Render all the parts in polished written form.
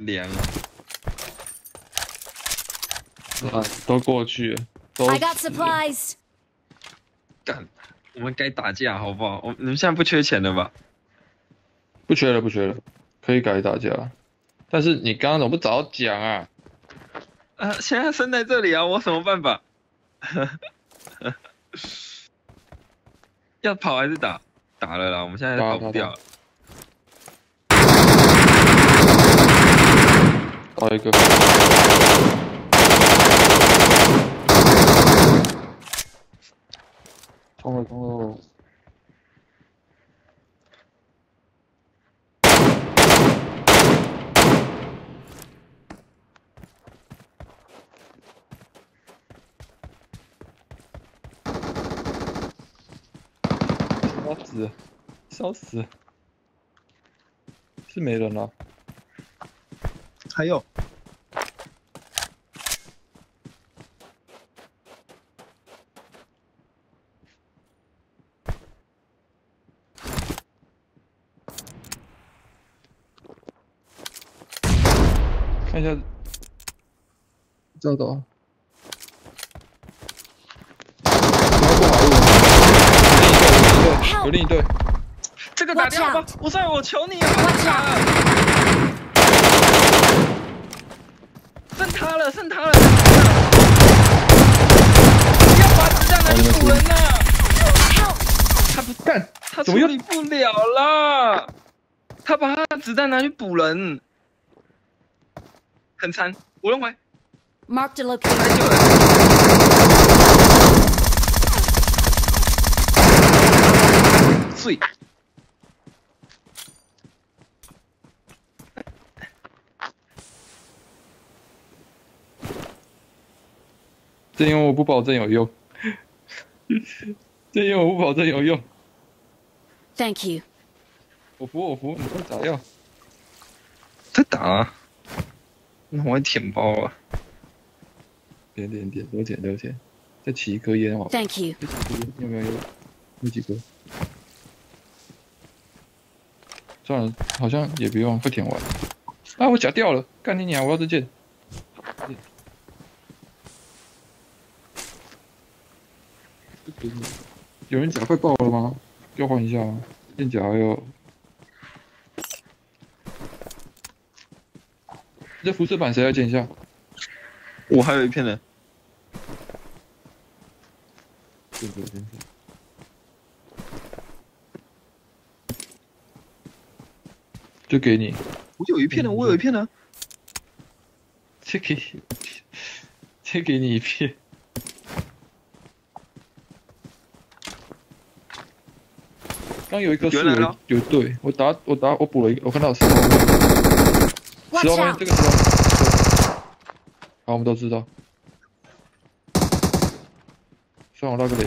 凉啊，都过去了，都 I got 死了 supplies. 干，我们该打架好不好？你们现在不缺钱了吧？ 不缺了，不缺了，可以改打架。但是你刚刚怎么不早讲啊？ 现在生在这里啊，我有什么办法？要跑还是打？打了啦，我们现在跑不掉了。 打一个。冲了冲了！烧死！烧死！是没人了。 还有。 看一下，找到。有另一队， 这个打掉吧！我在，我求你了！剩他了，剩他了！要把子弹拿去补人呐！他不干，他处理不了了。他把他的子弹拿去补人。很惨，我认为。 Marked a location. 来救人。碎。 这因为我不保证有用。这因为我不保证有用。 Thank you. 我服，你快打药。 再打啊！那我舔包了。 点，留钱，再起一颗烟好。 Thank you. 有没有？有几颗？算了，好像也不用，会舔完。啊，我夹掉了，干你娘！我要这件。有人甲快爆了吗？要换一下吗？剑甲还有。这辐射板谁来捡一下？ 我还有一片呢。 就给你。 我有一片呢，我有一片呢。 再给你一片。刚有一个树有对，我补了一个，我看到10号面这个10号，好，我们都知道。算我拉个雷。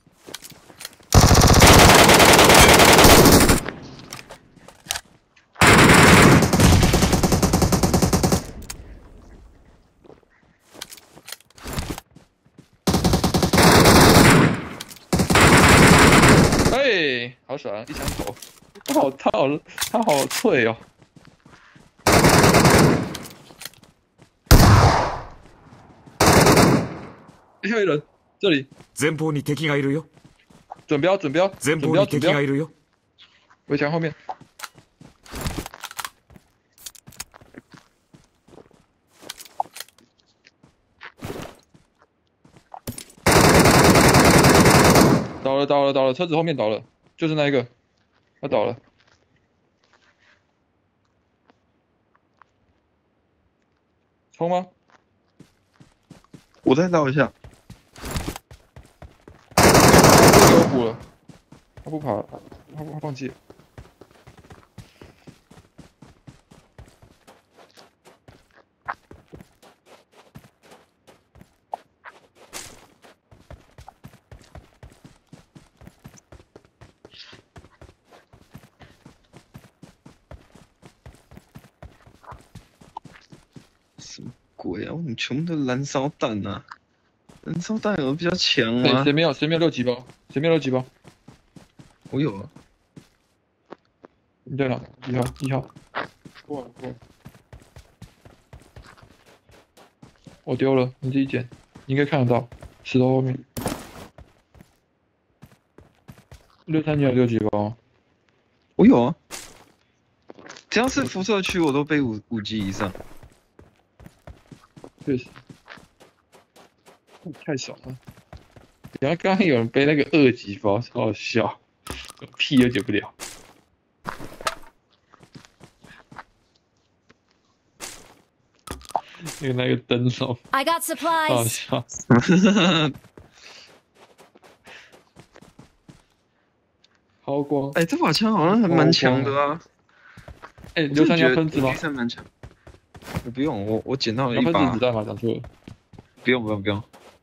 哎，好爽，一枪头，他好脆哦。还有一人，这里。 前方に敵がいるよ。 准标。 前方に敵がいるよ。 围墙后面。倒了，车子后面倒了，就是那一个，他倒了。冲吗？ 我再倒一下。 给我补了，他不跑，他放弃了。 什么鬼啊？我怎么全部都燃烧弹啊？燃烧弹有比较强吗？ 谁没有6级包？谁没有6级包？ 我有啊。 你在哪？1号。过来。 我丢了，你自己捡，你应该看得到，石头后面。63你有6级包吗？ 我有啊，只要是辐射区，我都背5级以上。 确实，太少了。然后刚刚有人背那个2级包，超好笑，屁都解不了。那个灯笼， I got 好 supplies. 笑。抛光， 哎，这把枪好像还蛮强的啊。 哎，刘三你要喷子吗？ 算蛮强。我不用，我捡到了要喷一把。 子子弹吗？讲错了。 不用。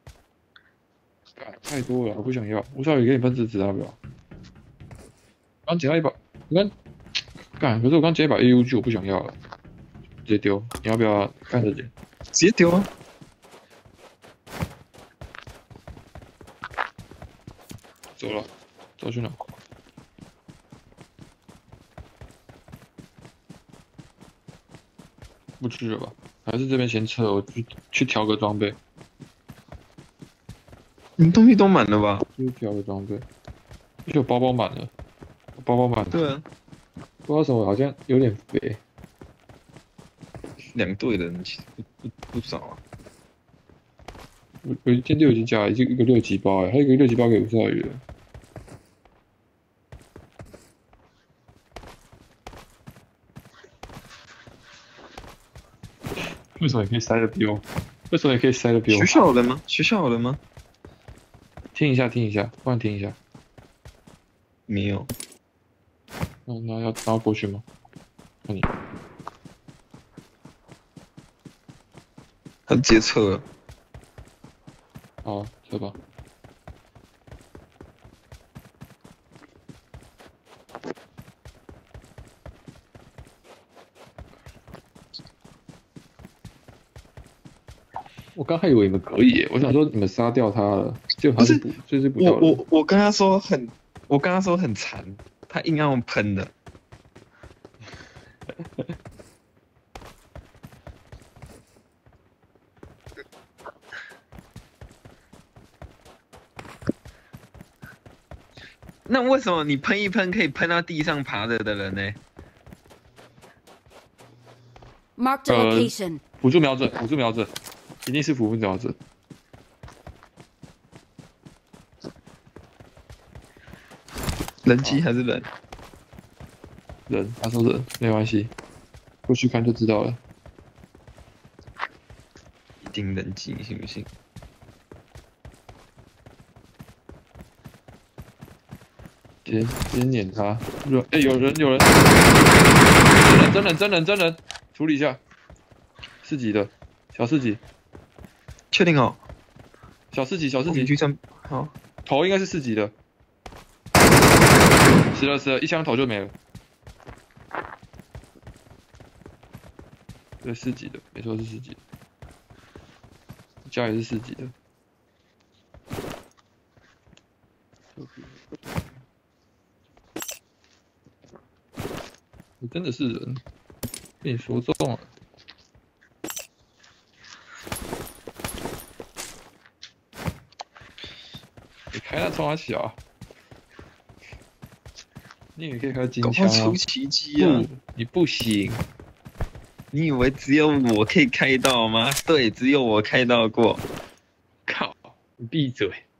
太多了，我不想要。吴少宇给你喷子子弹不要？刚捡到一把，你看，干，可是我刚捡一把 AUG， 我不想要了，直接丢。你要不要看着捡？ 直接丢啊！ 走了，走去哪？不去了吧？还是这边先撤，我去调个装备。 你东西都满了吧？ 去调个装备，而且我包包满了，包包满了。 对啊， 不知道为什么好像有点肥。 2队的人其实不少啊。 有一件6级甲，一个6级包哎，还有一个6级包给吴少宇的。为什么你可以塞的比我？为什么你可以塞的比我？ 学校的吗？学校的吗？ 听一下，不然听一下。 没有。 那要过去吗？看你。 他直接撤了。 好，撤吧。我刚还以为你们可以耶，我想说你们杀掉他了，结果他是就是不掉了。 我跟他说很残，他硬要喷的。那为什么你喷一喷可以喷到地上爬着的人呢？ Marked a location. 辅助瞄准，一定是辅助瞄准。 人机还是人？ 人，他说人，没关系，过去看就知道了。 一定人机，信不信？ 直接撵他。哎，有人！真人，处理一下。4级的，小4级。 确定哦。 小4级。 去上好。 头应该是4级的。死了，一枪头就没了。对，4级的，没错是4级的。家也是4级的。真的是人，被你说中了。你开那冲他小，你也可以开金枪啊！ 出奇迹啊！ 不，你不行。 你以为只有我可以开到吗？对，只有我开到过。 靠！你闭嘴！